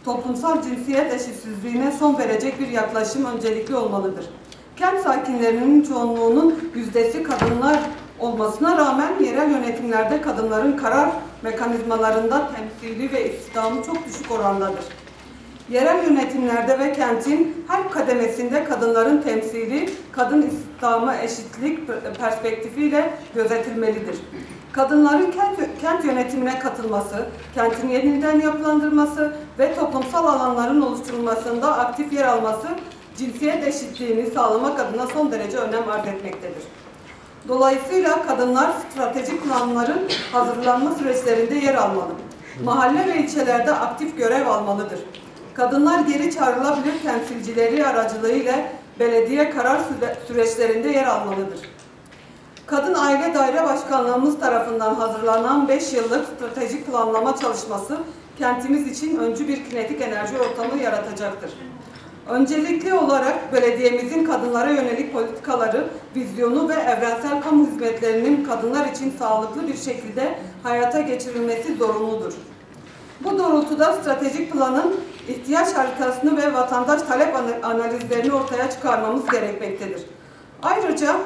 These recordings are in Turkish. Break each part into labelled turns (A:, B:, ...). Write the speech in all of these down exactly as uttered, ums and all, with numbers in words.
A: toplumsal cinsiyet eşitsizliğine son verecek bir yaklaşım öncelikli olmalıdır. Kent sakinlerinin çoğunluğunun yüzdesi kadınlar olmasına rağmen yerel yönetimlerde kadınların karar mekanizmalarında temsili ve istihdamı çok düşük orandadır. Yerel yönetimlerde ve kentin her kademesinde kadınların temsili, kadın istihdamı eşitlik perspektifiyle gözetilmelidir. Kadınların kent, kent yönetimine katılması, kentin yeniden yapılandırması ve toplumsal alanların oluşturulmasında aktif yer alması, cinsiyet eşitliğini sağlamak adına son derece önem arz etmektedir. Dolayısıyla kadınlar stratejik planların hazırlanma süreçlerinde yer almalı. Mahalle ve ilçelerde aktif görev almalıdır. Kadınlar geri çağrılabilir temsilcileri aracılığıyla belediye karar süreçlerinde yer almalıdır. Kadın Aile Daire Başkanlığımız tarafından hazırlanan beş yıllık stratejik planlama çalışması kentimiz için öncü bir kinetik enerji ortamı yaratacaktır. Öncelikli olarak belediyemizin kadınlara yönelik politikaları, vizyonu ve evrensel kamu hizmetlerinin kadınlar için sağlıklı bir şekilde hayata geçirilmesi zorunludur. Bu doğrultuda stratejik planın ihtiyaç haritasını ve vatandaş talep analizlerini ortaya çıkarmamız gerekmektedir. Ayrıca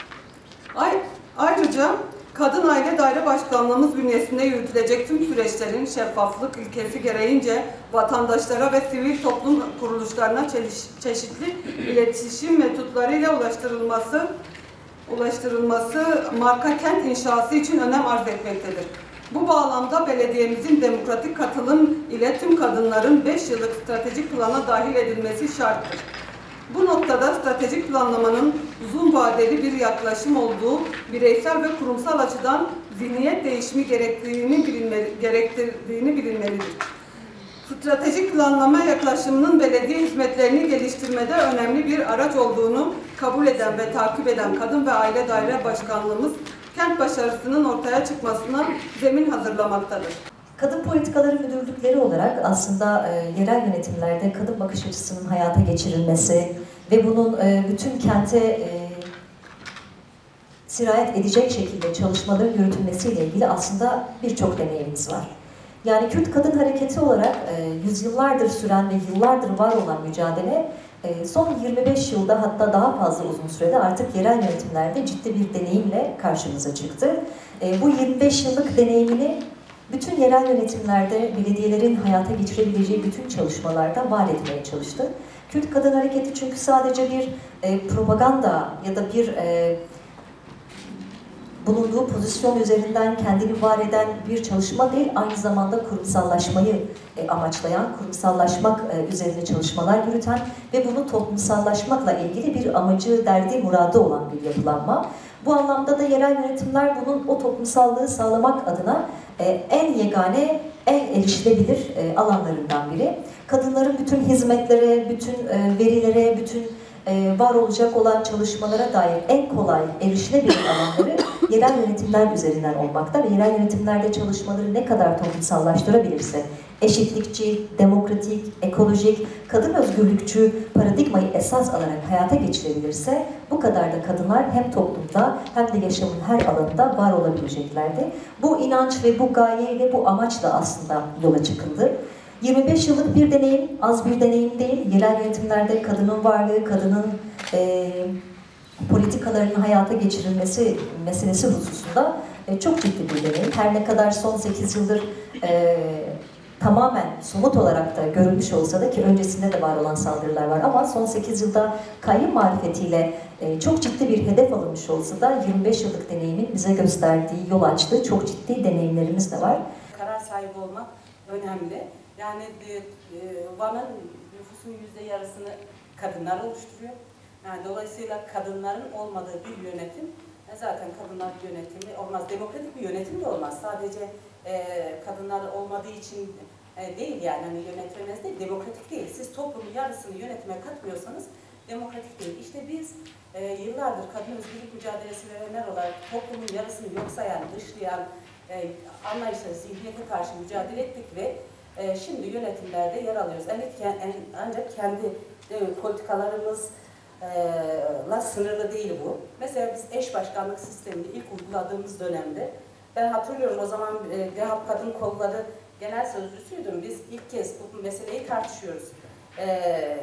A: Ayrıca Kadın Aile Daire Başkanlığımız bünyesinde yürütülecek tüm süreçlerin şeffaflık ilkesi gereğince vatandaşlara ve sivil toplum kuruluşlarına çeşitli iletişim metotlarıyla ulaştırılması, ulaştırılması marka kent inşası için önem arz etmektedir. Bu bağlamda belediyemizin demokratik katılım ile tüm kadınların beş yıllık stratejik plana dahil edilmesi şarttır. Bu noktada stratejik planlamanın uzun vadeli bir yaklaşım olduğu, bireysel ve kurumsal açıdan zihniyet değişimi gerektiğini bilinmeli, gerektirdiğini bilinmelidir. Stratejik planlama yaklaşımının belediye hizmetlerini geliştirmede önemli bir araç olduğunu kabul eden ve takip eden Kadın ve Aile Daire Başkanlığımız, kent başarısının ortaya çıkmasına zemin hazırlamaktadır.
B: Kadın politikaları müdürlükleri olarak aslında e, yerel yönetimlerde kadın bakış açısının hayata geçirilmesi ve bunun e, bütün kente e, sirayet edecek şekilde çalışmaların yürütülmesiyle ilgili aslında birçok deneyimimiz var. Yani Kürt Kadın Hareketi olarak e, yüzyıllardır süren ve yıllardır var olan mücadele e, son yirmi beş yılda, hatta daha fazla uzun sürede artık yerel yönetimlerde ciddi bir deneyimle karşımıza çıktı. E, bu yirmi beş yıllık deneyimini bütün yerel yönetimlerde belediyelerin hayata geçirebileceği bütün çalışmalarda var etmeye çalıştı. Kürt Kadın Hareketi çünkü sadece bir e, propaganda ya da bir e, bulunduğu pozisyon üzerinden kendini var eden bir çalışma değil, aynı zamanda kurumsallaşmayı e, amaçlayan, kurumsallaşmak e, üzerine çalışmalar yürüten ve bunu toplumsallaşmakla ilgili bir amacı, derdi, muradı olan bir yapılanma. Bu anlamda da yerel yönetimler bunun o toplumsallığı sağlamak adına e, en yegane, en erişilebilir e, alanlarından biri. Kadınların bütün hizmetlere, bütün e, verilere, bütün e, var olacak olan çalışmalara dair en kolay erişilebilir alanları yerel yönetimler üzerinden olmakta ve yerel yönetimlerde çalışmaları ne kadar toplumsallaştırabilirse, eşitlikçi, demokratik, ekolojik, kadın özgürlükçü paradigmayı esas alarak hayata geçirebilirse bu kadar da kadınlar hem toplumda hem de yaşamın her alanında var olabileceklerdi. Bu inanç ve bu gayeyle, bu amaçla aslında yola çıkıldı. yirmi beş yıllık bir deneyim, az bir deneyim değil. Yerel yönetimlerde kadının varlığı, kadının e, politikalarının hayata geçirilmesi meselesi hususunda e, çok ciddi bir deneyim. Her ne kadar son sekiz yıldır e, tamamen somut olarak da görülmüş olsa da, ki öncesinde de var olan saldırılar var, ama son sekiz yılda kayyum marifetiyle e, çok ciddi bir hedef alınmış olsa da yirmi beş yıllık deneyimin bize gösterdiği, yol açtığı çok ciddi deneyimlerimiz de var.
C: Karar sahibi olmak önemli. Yani e, Van'ın nüfusun yüzde yarısını kadınlar oluşturuyor. Yani dolayısıyla kadınların olmadığı bir yönetim, e, zaten kadınlar yönetimi olmaz. Demokratik bir yönetim de olmaz. Sadece e, kadınlar olmadığı için e, değil, yani hani yönetilmez değil, demokratik değil. Siz toplumun yarısını yönetime katmıyorsanız demokratik değil. İşte biz e, yıllardır kadın özgürlük mücadelesi verenler olarak toplumun yarısını yok sayan, dışlayan e, anlayışla, zihniyete karşı mücadele ettik ve e, şimdi yönetimlerde yer alıyoruz. Ancak kendi e, politikalarımız la sınırlı değil bu. Mesela biz eş başkanlık sistemini ilk uyguladığımız dönemde, ben hatırlıyorum o zaman GEHAP kadın kolları genel sözcüsüydüm. Biz ilk kez bu meseleyi tartışıyoruz. Ee,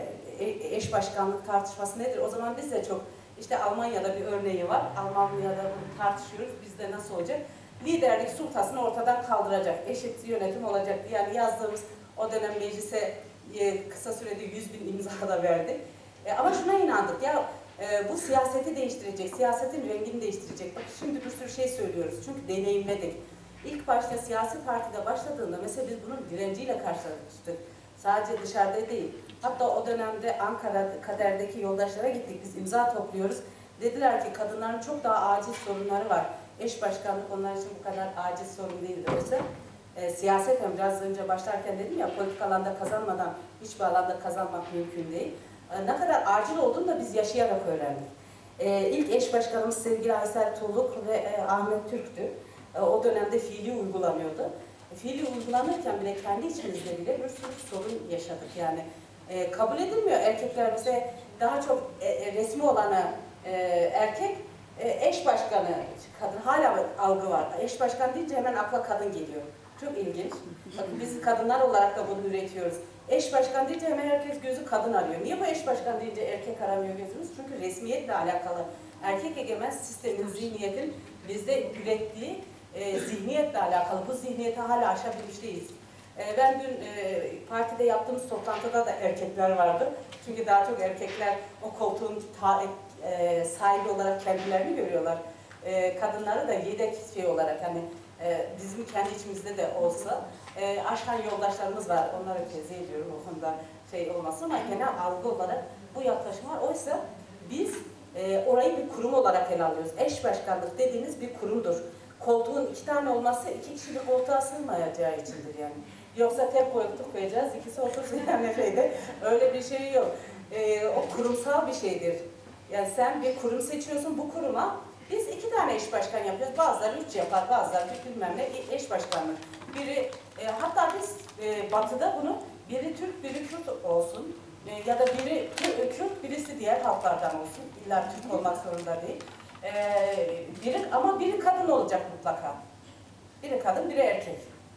C: eş başkanlık tartışması nedir? O zaman biz de çok, işte Almanya'da bir örneği var. Almanya'da bunu tartışıyoruz. Bizde nasıl olacak? Liderlik sultasını ortadan kaldıracak. Eşit yönetim olacak. Yani yazdığımız o dönem meclise e, kısa sürede yüz bin imza da verdi. E, ama şuna inandık. Ya e, bu siyaseti değiştirecek, siyasetin rengini değiştirecek. Bak şimdi bir sürü şey söylüyoruz. Çünkü deneyimledik. İlk başta siyasi partide başladığında mesela biz bunun direnciyle karşılaştık. Sadece dışarıda değil. Hatta o dönemde Ankara Kader'deki yoldaşlara gittik. Biz imza topluyoruz. Dediler ki kadınların çok daha acil sorunları var. Eş başkanlık onlar için bu kadar acil sorun değildir. Oysa e, siyaseten biraz önce başlarken dedim ya, politik alanda kazanmadan hiçbir alanda kazanmak mümkün değil. E, ne kadar acil olduğunu da biz yaşayarak öğrendik. E, ilk eş başkanımız sevgili Aysel Tuğluk ve e, Ahmet Türk'tü. E, o dönemde fiili uygulanıyordu. E, fiili uygulanırken bile kendi içimizde bile bir sürü sorun yaşadık yani. E, kabul edilmiyor. Erkekler bize daha çok e, resmi olanı e, erkek, e, eş başkanı kadın. Hala algı var. Eş başkan deyince hemen akla kadın geliyor. Çok ilginç. Bakın biz kadınlar olarak da bunu üretiyoruz. Eş başkan deyince hemen herkes gözü kadın arıyor. Niye bu eş başkan deyince erkek aramıyor gözümüz? Çünkü resmiyetle alakalı. Erkek egemen sistemin, zihniyetin bizde ürettiği e, zihniyetle alakalı. Bu zihniyeti hala aşabilmiş değiliz. E, ben dün e, partide yaptığımız toplantıda da erkekler vardı. Çünkü daha çok erkekler o koltuğun ta, e, sahibi olarak kendilerini görüyorlar. E, kadınları da yedek şey olarak, hani e, bizim kendi içimizde de olsa e, aşkan yoldaşlarımız var. Onlara tezih ediyorum o konuda şey olmasın ama genel algı olarak bu yaklaşım var. Oysa biz e, orayı bir kurum olarak ele alıyoruz. Eş başkanlık dediğiniz bir kurumdur. Koltuğun iki tane olması iki kişi bir koltuğa sığmayacağı içindir yani. Yoksa tek koltuk koyacağız, ikisi otursun yani şeyde. Öyle bir şey yok. Ee, o kurumsal bir şeydir. Yani sen bir kurum seçiyorsun, bu kuruma biz iki tane eş başkan yapıyoruz. Bazıları üç yapar, bazıları bilmem ne eş başkanlık. Biri, e, hatta biz e, batıda bunu biri Türk, biri Kürt olsun. E, ya da biri Kürt, birisi diğer halklardan olsun. İlla Türk olmak zorunda değil. E, biri, ama biri kadın olacak mutlaka. Biri kadın, biri erkek.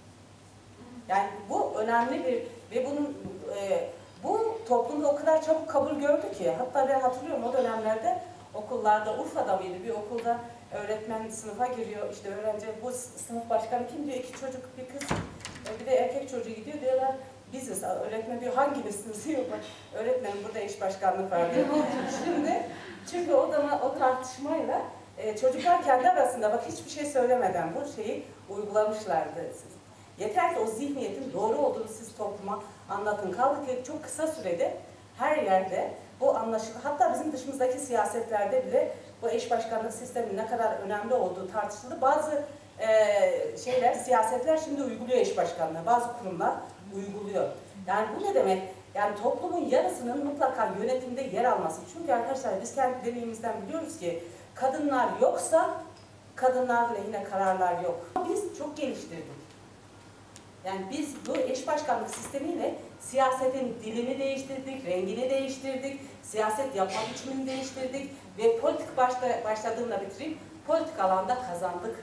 C: Yani bu önemli bir ve bunun e, bu toplumda o kadar çabuk kabul gördü ki, hatta ben hatırlıyorum o dönemlerde okullarda, Urfa'da mıydı bir okulda öğretmen sınıfa giriyor, işte öğrenci bu sınıf başkanı kim diyor, iki çocuk bir kız bir de erkek çocuğu gidiyor, diyorlar biziz. Öğretmen diyor hanginizsiniz diyor, öğretmenim burada eş başkanlık var diyor. Şimdi çünkü o zaman o tartışmayla e, çocuklar kendi arasında bak hiçbir şey söylemeden bu şeyi uygulamışlardı. Yeter ki o zihniyetin doğru olduğunu siz topluma anlatın. Kaldı ki çok kısa sürede her yerde bu anlaşılır. Hatta bizim dışımızdaki siyasetlerde bile bu eş başkanlık sistemi ne kadar önemli olduğu tartışıldı. Bazı e, şeyler, siyasetler şimdi uyguluyor eş başkanlığı. Bazı kurumlar uyguluyor. Yani bu ne demek? Yani toplumun yarısının mutlaka yönetimde yer alması. Çünkü arkadaşlar biz kendi deneyimimizden biliyoruz ki kadınlar yoksa kadınlar lehine kararlar yok. Biz çok geliştirdik. Yani biz bu eş başkanlık sistemiyle siyasetin dilini değiştirdik, rengini değiştirdik, siyaset yapma biçimini değiştirdik ve politik başta, başladığımla bitireyim, politik alanda kazandık.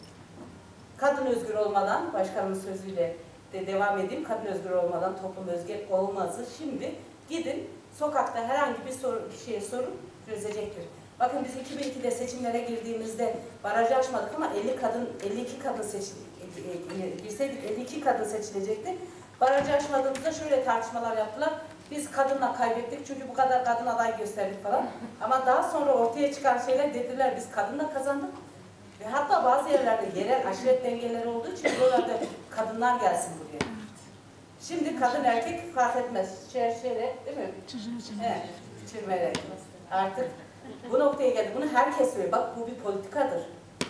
C: Kadın özgür olmadan, başkanımın sözüyle de devam edeyim, kadın özgür olmadan toplum özgür olmazı. Şimdi gidin sokakta herhangi bir soru, kişiye sorun, çözecektir. Bakın biz iki bin ikide seçimlere girdiğimizde barajı açmadık ama elli kadın, elli iki kadın seçildi. Girseydik elli iki kadın seçilecekti. Barajı açmadığımızda şöyle tartışmalar yaptılar. Biz kadınla kaybettik çünkü bu kadar kadın aday gösterdik falan. Ama daha sonra ortaya çıkan şeyler dediler biz kadınla kazandık. Ve hatta bazı yerlerde yerel aşiret dengeleri olduğu için buralarda kadınlar gelsin buraya. Şimdi kadın erkek fark etmez. Şerşere değil mi? Evet, çirmeler. Artık bu noktaya geldi. Bunu herkes söylüyor. Bak bu bir politikadır.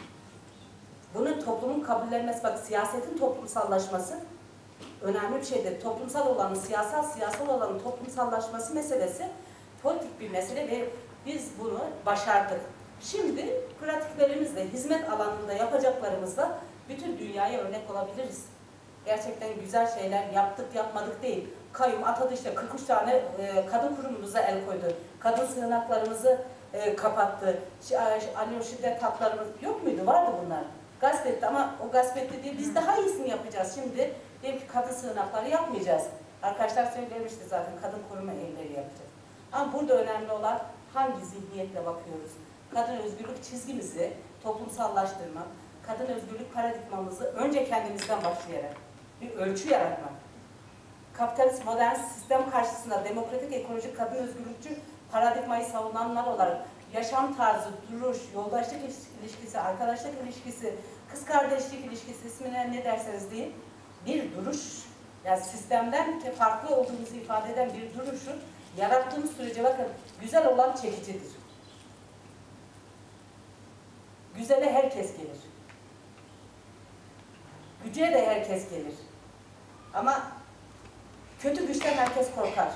C: Bunun toplumun kabullenmesi, bak siyasetin toplumsallaşması önemli bir şeydir. Toplumsal olanın siyasal, siyasal olanın toplumsallaşması meselesi politik bir mesele ve biz bunu başardık. Şimdi pratiklerimizle, hizmet alanında yapacaklarımızla bütün dünyaya örnek olabiliriz. Gerçekten güzel şeyler yaptık, yapmadık değil. Kayyum atadı işte kırk üç tane e, kadın kurumumuza el koydu. Kadın sığınaklarımızı e, kapattı. Anne şiddet haklarımız yok muydu? Vardı bunlar. Gasp etti ama o gasp etti diye biz daha iyisini yapacağız. Şimdi Diyelim ki kadın sığınakları yapmayacağız. Arkadaşlar söylemişti zaten, kadın koruma evleri yapacağız. Ama burada önemli olan hangi zihniyetle bakıyoruz? Kadın özgürlük çizgimizi toplumsallaştırmak, kadın özgürlük paradigmamızı önce kendimizden başlayarak bir ölçü yaratmak. Kapitalist modern sistem karşısında demokratik, ekolojik, kadın özgürlükçü paradigmayı savunanlar olarak yaşam tarzı, duruş, yoldaşlık ilişkisi, arkadaşlık ilişkisi, kız kardeşlik ilişkisi, ismine ne derseniz deyin, bir duruş, yani sistemden farklı olduğumuzu ifade eden bir duruşu yarattığımız sürece bakın güzel olan çekicidir. Güzele herkes gelir. Güce de herkes gelir. Ama kötü güçten herkes korkar.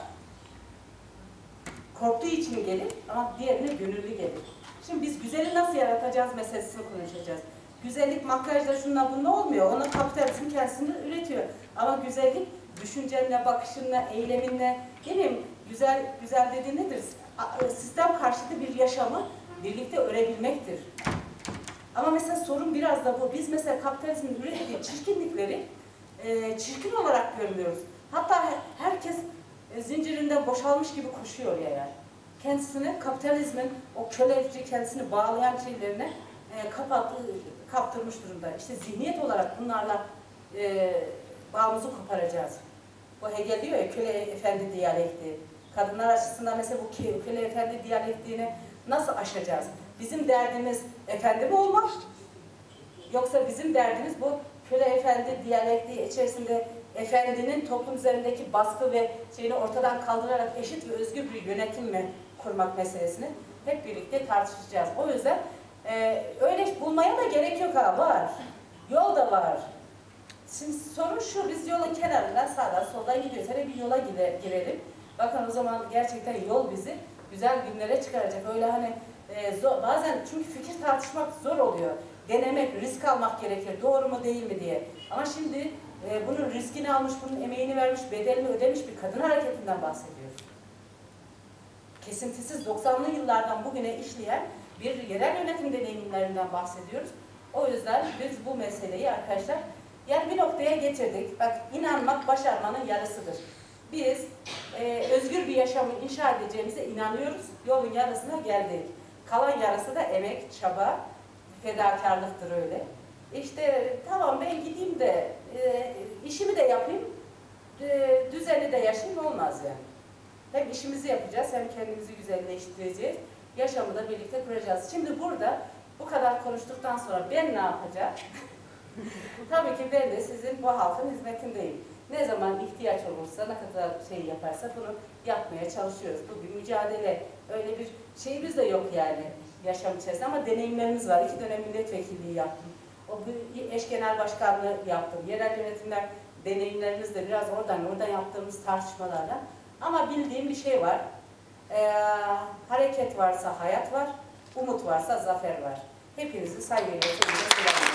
C: Korktuğu için gelir ama diğerine gönüllü gelir. Şimdi biz güzeli nasıl yaratacağız meselesini konuşacağız. Güzellik makyajla şununla bununla olmuyor. Ona kapitalizm kendisini üretiyor. Ama güzellik düşüncenle, bakışınla, eyleminle, değil mi? Güzel, güzel dediği nedir? Sistem karşıtı bir yaşamı birlikte örebilmektir. Ama mesela sorun biraz da bu. Biz mesela kapitalizmin ürettiği çirkinlikleri e, çirkin olarak görmüyoruz. Hatta herkes e, zincirinden boşalmış gibi koşuyor ya yani. Kendisini kapitalizmin o köleci kendisini bağlayan şeylerine e, kapat, kaptırmış durumda. İşte zihniyet olarak bunlarla e, bağımızı koparacağız. Bu Hegel diyor ya, köle efendi diyalektiği. Kadınlar açısından mesela bu köle efendi diyalektiğini nasıl aşacağız? Bizim derdimiz efendi mi olmak? Yoksa bizim derdimiz bu köle efendi diyalektiği içerisinde efendinin toplum üzerindeki baskı ve şeyini ortadan kaldırarak eşit ve özgür bir yönetim mi kurmak meselesini hep birlikte tartışacağız. O yüzden e, öyle bulmaya da gerek yok ha, var. Yol da var. Şimdi sorun şu, biz yolun kenarından sağdan soldan gidiyoruz. Hele bir yola gire, girelim. Bakın o zaman gerçekten yol bizi güzel günlere çıkaracak. Öyle hani e, zor, bazen çünkü fikir tartışmak zor oluyor. Denemek, risk almak gerekir. Doğru mu değil mi diye. Ama şimdi e, bunun riskini almış, bunun emeğini vermiş, bedelini ödemiş bir kadın hareketinden bahsediyoruz. Kesintisiz doksanlı yıllardan bugüne işleyen bir yerel yönetim deneyimlerinden bahsediyoruz. O yüzden biz bu meseleyi arkadaşlar yani bir noktaya getirdik. Bak, inanmak başarmanın yarısıdır. Biz e, özgür bir yaşamı inşa edeceğimize inanıyoruz. Yolun yarısına geldik. Kalan yarısı da emek, çaba, fedakarlıktır öyle. İşte tamam ben gideyim de e, işimi de yapayım, e, düzenli de yaşayayım olmaz yani. Hem işimizi yapacağız hem kendimizi güzelleştireceğiz. Yaşamı da birlikte kuracağız. Şimdi burada bu kadar konuştuktan sonra ben ne yapacağım? Tabii ki ben de sizin bu halkın hizmetindeyim. Ne zaman ihtiyaç olursa, ne kadar şey yaparsa bunu yapmaya çalışıyoruz. Bu bir mücadele. Öyle bir şeyimiz de yok yani yaşam içerisinde ama deneyimlerimiz var. İki dönem milletvekilliği yaptım. O bir eş genel başkanlığı yaptım. Yerel yönetimler deneyimlerimiz de biraz oradan, oradan yaptığımız tartışmalardan. Ama bildiğim bir şey var. Ee, hareket varsa hayat var, umut varsa zafer var. Hepinizi saygıyla selamlıyorum.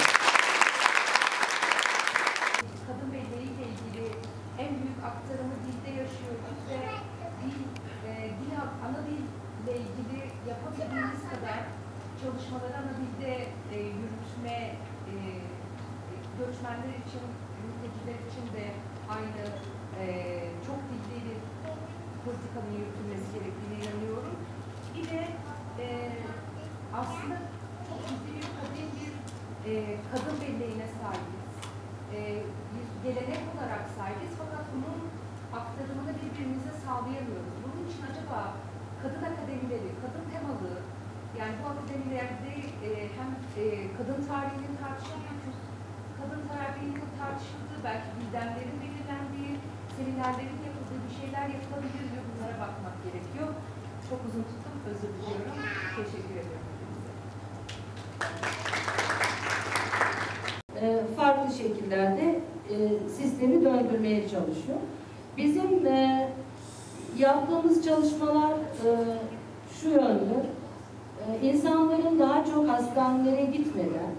D: Kadın belleğiyle ilgili en büyük aktarımı dilde yaşıyoruz ve dil, e, dil, ana dille ilgili yapabildiğimiz kadar çalışmaları ana dilde e, yürütme, e, göçmenler için, mülteciler için de aynı e, çok dilli bir politikanın yürütülmesi gerektiğine inanıyorum. Bir de e, aslında çok ciddi bir kadın bir e, kadın belleğine sahibiz. E, bir gelenek olarak sahibiz fakat bunun aktarımını birbirimize sağlayamıyoruz. Bunun için acaba kadın akademileri, kadın temalı, yani bu akademilerde e, hem e, kadın tarihinin tartışıldığı, kadın tarihinin tartışıldığı, belki gündemlerin belirlendiği, seminerlerin yapıldığı bir şeyler yapılabilir diyor. Bunlara bakmak gerekiyor. Çok uzun tuttum, özür diliyorum. Teşekkür ediyorum.
E: Farklı şekillerde sistemi döndürmeye çalışıyor. Bizim yaptığımız çalışmalar şu yönde, insanların daha çok hastanelere gitmeden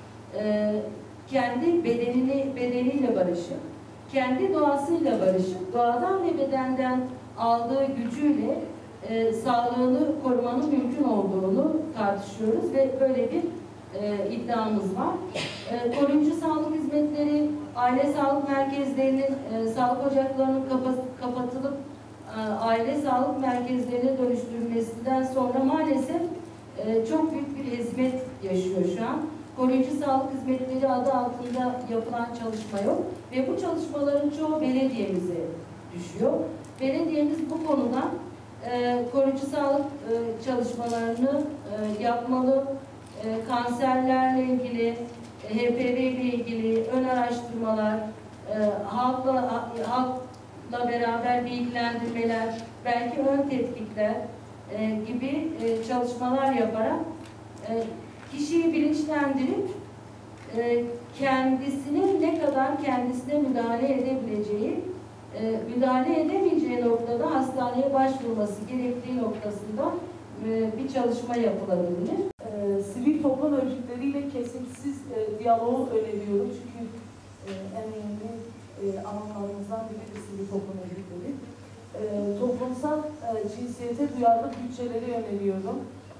E: kendi bedenini bedeniyle barışıp, kendi doğasıyla barışıp, doğadan ve bedenden aldığı gücüyle sağlığını korumanın mümkün olduğunu tartışıyoruz ve böyle bir e, iddiamız var. E, koruyucu sağlık hizmetleri, aile sağlık merkezlerinin, e, sağlık ocaklarının kapa kapatılıp e, aile sağlık merkezlerine dönüştürülmesinden sonra maalesef e, çok büyük bir hizmet yaşıyor şu an. Koruyucu sağlık hizmetleri adı altında yapılan çalışma yok ve bu çalışmaların çoğu belediyemize düşüyor. Belediyemiz bu konuda e, koruyucu sağlık e, çalışmalarını e, yapmalı. E, kanserlerle ilgili, e, H P V ile ilgili ön araştırmalar, e, halkla, halkla beraber bilgilendirmeler, belki ön tetkikler e, gibi e, çalışmalar yaparak e, kişiyi bilinçlendirip e, kendisinin ne kadar kendisine müdahale edebileceği, e, müdahale edemeyeceği noktada hastaneye başvurması gerektiği noktasında e, bir çalışma yapılabilir.
F: E, sivil toplum örgütleriyle kesintisiz e, diyaloğu öneriyorum. Çünkü e, en önemli e, alanlarımızdan biri de sivil toplum örgütleri. E, toplumsal e, cinsiyete duyarlı bütçeleri öneriyorum.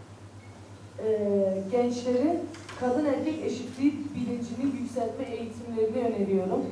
F: E, gençleri kadın erkek eşitliği bilincini yükseltme eğitimlerini öneriyorum.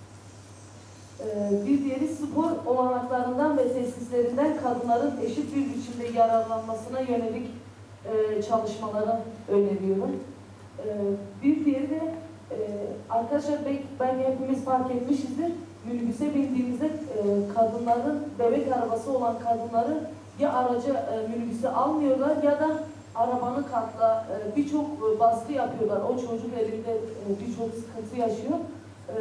F: E, bir diğeri spor olanaklarından ve tesislerinden kadınların eşit bir biçimde yararlanmasına yönelik e, çalışmaları öneriyorum. E, bir diğeri de e, arkadaşlar belki, belki hepimiz fark etmişizdir. Minibüse bindiğimizde e, kadınların, bebek arabası olan kadınları ya araca e, minibüse almıyorlar ya da arabanın katla e, birçok baskı yapıyorlar. O çocuk elinde e, birçok sıkıntı yaşıyor. E,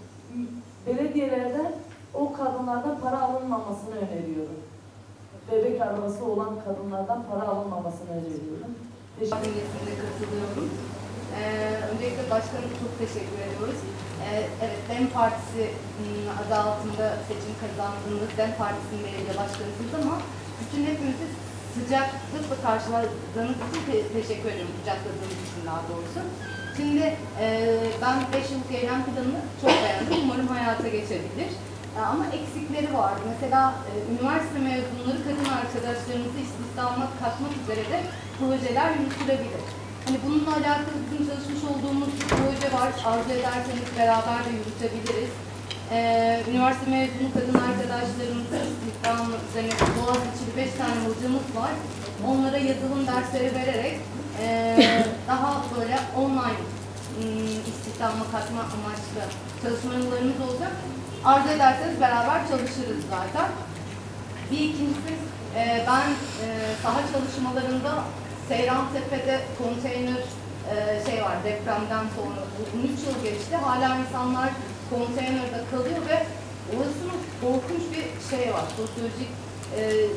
F: belediyelerden o kadınlardan para alınmamasını öneriyorum. Bebek arabası olan kadınlardan para alınmamasını öneriyorum.
G: Teşekkür katılıyorum. Ee, öncelikle başkanıma çok teşekkür ediyoruz. Ee, evet, DEM Partisi adı altında seçim kazandığınız DEM Partisi'nin belediye başkanısınız ama bütün hepimizi sıcaklıkla karşıladığınız için te teşekkür ediyorum. Kucakladığınız için daha doğrusu. Şimdi e, ben beş yıllık eylem planını çok beğendim. Umarım hayata geçebilir. E, ama eksikleri var. Mesela e, üniversite mezunları kadın arkadaşlarımızı istihdama katmak üzere de projeler yürütülebilir. Hani bununla alakalı bizim çalışmış olduğumuz bir proje var. Arzu ederseniz beraber de yürütebiliriz. Ee, üniversite mezunu kadın arkadaşlarımızı istihdamı üzerine Boğaziçi'li beş tane hocamız var. Onlara yazılım dersleri vererek e, daha böyle online ım, istihdama katma amaçlı çalışmalarımız olacak. Arzu ederseniz beraber çalışırız zaten. Bir ikincisi e, ben e, saha çalışmalarında Seyrantepe'de konteyner e, şey var, depremden sonra on üç yıl geçti. Hala insanlar konteynerde kalıyor ve orasının korkunç bir şey var, sosyolojik e,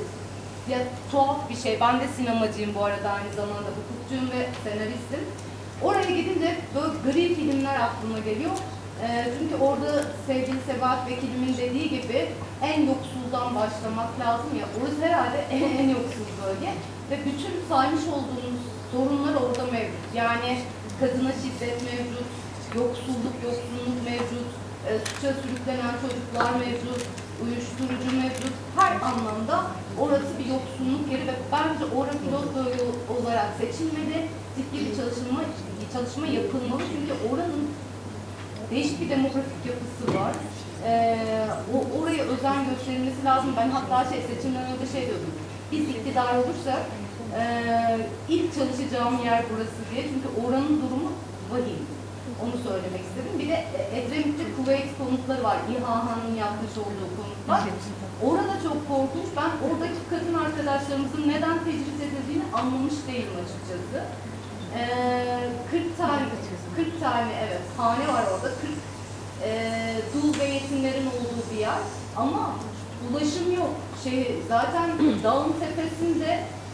G: ya tuhaf bir şey. Ben de sinemacıyım bu arada, aynı zamanda hukukçuyum ve senaristim. Oraya gidince böyle gri filmler aklıma geliyor. E, çünkü orada sevgili Sebahat Vekilimin dediği gibi en yoksuldan başlamak lazım ya. Orası herhalde en, en yoksul bölge. Ve bütün saymış olduğumuz sorunlar orada mevcut. Yani kadına şiddet mevcut, yoksulluk, yoksulluk mevcut, e, suça sürüklenen çocuklar mevcut, uyuşturucu mevcut. Her anlamda orası bir yoksulluk yeri ve bence orada pilot bölge olarak seçilmeli, ciddi bir çalışma, çalışma yapılmalı. Çünkü oranın değişik bir demografik yapısı var. Ee, o, oraya özen gösterilmesi lazım. Ben hatta şey, seçimden önce şey diyordum. Biz iktidar olursak e, ilk çalışacağım yer burası diye. Çünkü oranın durumu vahim. Onu söylemek istedim. Bir de Edremit'te Kuveyt konutları var. İHA'nın yapmış olduğu konutlar. Orada çok korkunç. Ben oradaki kadın arkadaşlarımızın neden tecrit edildiğini anlamış değilim açıkçası. Ee, kırk tane, kırk tane evet hane var orada. kırk e, dul ve yetimlerin olduğu bir yer. Ama ulaşım yok. Şey, zaten dağın tepesinde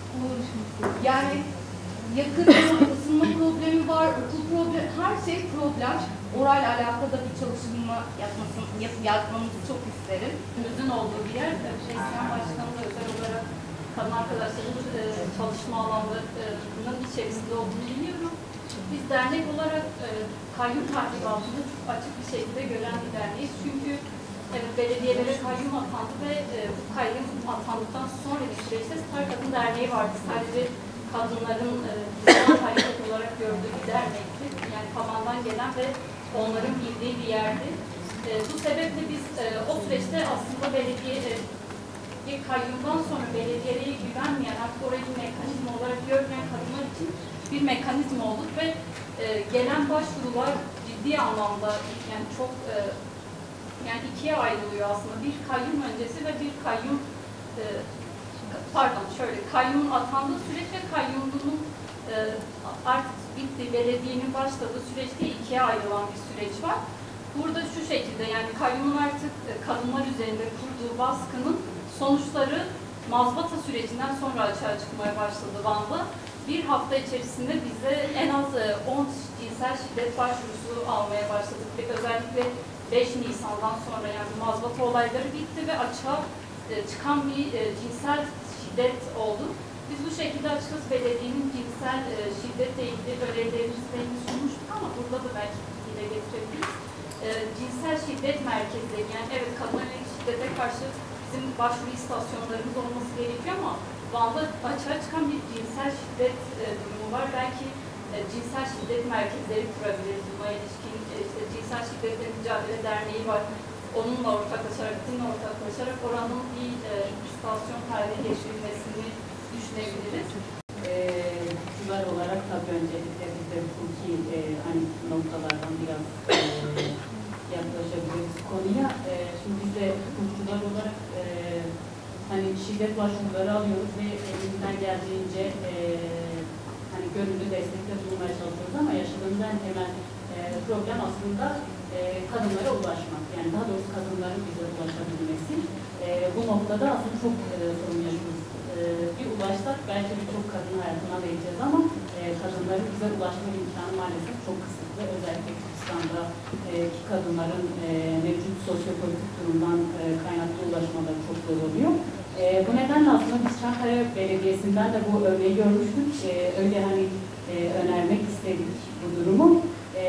G: yani yakın ısınma problemi var, okul problemi, her şey problem. Orayla alakalı da bir çalışma yapmasını, yap, yapmamızı çok isterim.
H: Ümüzün olduğu bir yer, Şeysiyan Başkanı da özel olarak kadın arkadaşlarımız e, çalışma alanlarının içerisinde olduğunu biliyorum. Biz dernek olarak e, kayyum takibatını çok açık bir şekilde gören bir derneğiz. Çünkü evet, belediyelere kayyum atandı ve e, bu kayyum atandıktan sonraki süreçte Star Kadın Derneği vardı. Sadece kadınların e, hareket olarak gördüğü bir dernekti. Yani tabandan gelen ve onların bildiği bir yerdi. E, bu sebeple biz e, o süreçte aslında belediye e, bir kayyumdan sonra belediyeye güvenmeyen, artık orayı bir mekanizma olarak görmeyen kadınlar için bir mekanizma olduk ve e, gelen başvurular ciddi anlamda yani çok e, yani ikiye ayrılıyor aslında. Bir kayyum öncesi ve bir kayyum e, pardon şöyle kayyumun atandığı süreç ve kayyumluğun e, artık bitti, belediyenin başladığı süreçte ikiye ayrılan bir süreç var. Burada şu şekilde yani kayyumun artık e, kadınlar üzerinde kurduğu baskının sonuçları mazbata sürecinden sonra açığa çıkmaya başladı Van'da. Bir hafta içerisinde bize en az on cinsel şiddet başvurusu almaya başladık ve özellikle beş Nisan'dan sonra yani mazbata olayları bitti ve açığa çıkan bir cinsel şiddet oldu. Biz bu şekilde açıkçası belediyenin cinsel şiddetle ilgili önerilerimizi sunmuştuk ama burada da belki dile getirebiliriz. Cinsel şiddet merkezleri yani evet kadına yönelik şiddete karşı bizim başvuru istasyonlarımız olması gerekiyor ama Van'da açığa çıkan bir cinsel şiddet e, durumu var. Belki e, cinsel şiddet merkezleri kurabiliriz. Buna ilişkin e, işte Cinsel Şiddetle Mücadele Derneği var. Onunla ortaklaşarak, bizimle ortaklaşarak oranın bir e, istasyon haline getirilmesini düşünebiliriz.
I: Hukukçular e, olarak tabii öncelikle biz de hukuki e, hani noktalardan biraz e, yaklaşabiliriz konuya. E, şimdi biz de hukukçular olarak e, hani şiddet başvuruları alıyoruz ve elimizden geldiğince e, hani gönüllü destekte bulunmaya çalışıyoruz ama yaşadığımız en temel e, problem aslında e, kadınlara ulaşmak. Yani daha doğrusu kadınların bize ulaşabilmesi. E, bu noktada aslında çok e, sorun yaşıyoruz. E, bir ulaşsak belki birçok kadın hayatına değeceğiz ama e, kadınların bize ulaşma imkanı maalesef çok kısıtlı. Özellikle Kürdistan'da e, ki kadınların e, mevcut sosyopolitik durumdan e, kaynaklı ulaşmaları çok zor oluyor. E, bu nedenle aslında biz Çankaya Belediyesi'nden de bu örneği görmüştük. E, öyle hani e, önermek istedik bu durumu. E,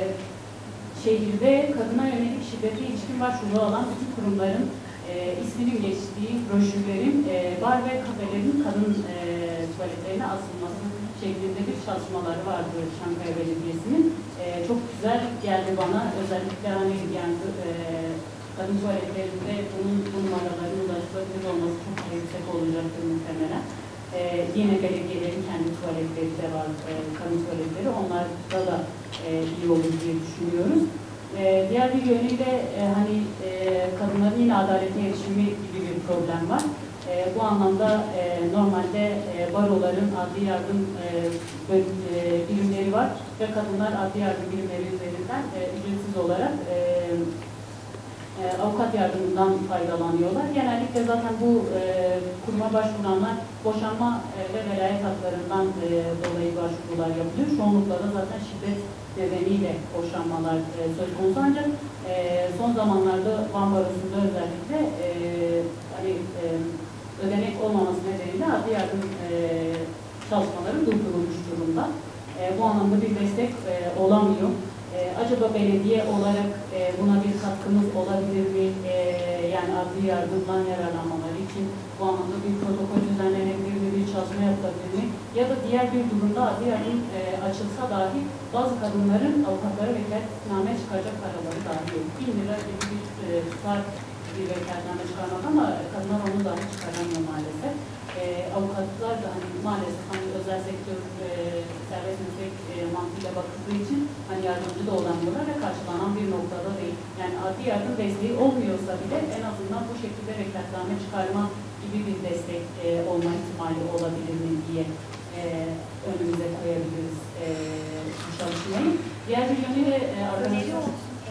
I: şehirde kadına yönelik şiddete ilişkin başvuru alan bütün kurumların e, isminin geçtiği broşürlerin e, bar ve kafelerin kadın e, tuvaletlerine asılması şeklinde bir çalışmaları vardı Çankaya Belediyesi'nin. E, çok güzel geldi bana. Özellikle hani yani e, kadın tuvaletlerinde bunun bu numaraların ulaşılabilir olması çok yüksek olacaktır muhtemelen. Ee, yine belediyelerin kendi tuvaletleri de var, e, kadın tuvaletleri. Onlarda da e, iyi olur diye düşünüyoruz. E, diğer bir yönüyle e, hani e, kadınların yine adalete erişimi gibi bir problem var. E, bu anlamda e, normalde e, baroların adli yardım e, bölüm, e, birimleri var ve kadınlar adli yardım birimleri üzerinden e, ücretsiz olarak e, E, avukat yardımından faydalanıyorlar. Genellikle zaten bu e, kuruma başvuranlar boşanma e, ve velayet haklarından e, dolayı başvurular yapılıyor. Çoğunlukla da zaten şiddet nedeniyle boşanmalar e, söz konusu ancak e, son zamanlarda Van Barosu'nda özellikle e, hani e, ödenek olmaması nedeniyle adli yardım e, çalışmaları durdurulmuş durumda. E, bu anlamda bir destek e, olamıyor. Ee, acaba belediye olarak e, buna bir katkımız olabilir mi? E, yani adli yardımdan yararlanmaları için bu anlamda bir protokol düzenlenebilir mi? Bir çalışma yapılabilir mi? Ya da diğer bir durumda adli yardım e, açılsa dahi bazı kadınların avukatlara vekaletname çıkaracak paraları dahi yok. Bin lira gibi bir e, tutar bir vekaletname çıkarmak ama kadınlar onu dahi çıkaramıyor maalesef. E, avukatlar da hani maalesef hani özel sektör e, serbest meslek e, mantığıyla bakıldığı için hani yardımcı da olamıyorlar ve karşılanan bir noktada değil. Yani adli yardım desteği olmuyorsa bile en azından bu şekilde vekaletname çıkarma gibi bir destek e, olma ihtimali olabilir mi diye e, önümüze koyabiliriz e, bu çalışmayı. Diğer bir yönüyle e, arkadaşlar...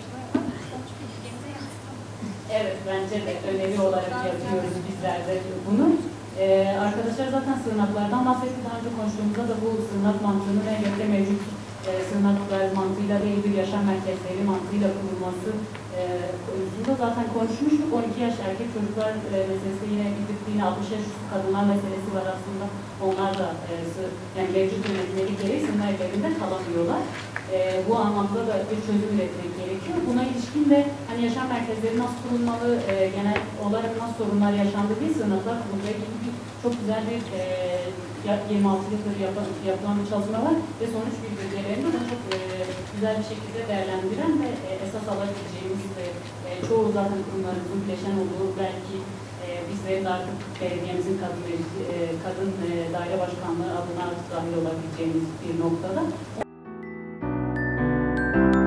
I: Evet, bence de öneri olarak yapıyoruz bizler de bunu. Ee, arkadaşlar zaten sığınaklardan bahsetti. Daha önce konuştuğumuzda da bu sığınak mantığının elbette mevcut e, sığınaklar mantığıyla değil bir yaşam merkezleri mantığıyla kurulması konusunda zaten konuşmuştuk. on iki yaş erkek çocuklar e, meselesi yine bildirdi, yine altmış yaş üstü kadınlar meselesi var aslında. Onlar da e, yani mevcut yönetmelik gereği sınır evlerinde kalamıyorlar. E, bu anlamda da bir çözüm üretmek gerekiyor. Buna ilişkin de hani yaşam merkezleri nasıl kurulmalı, e, genel olarak nasıl sorunlar yaşandı diye sığınaklar kurulduğu gibi bir çok güzel bir e, yirmi altı yıldır yapılan, yapılan bir çalışma var ve sonuç bilgilerini de çok e, güzel bir şekilde değerlendiren ve e, esas alabileceğimiz e, e, çoğu zaten kurumlarımızın bileşen olduğu, belki e, bizlerin de artık belediyemizin kadın, e, kadın e, daire başkanlığı adına artık dahil olabileceğimiz bir noktada.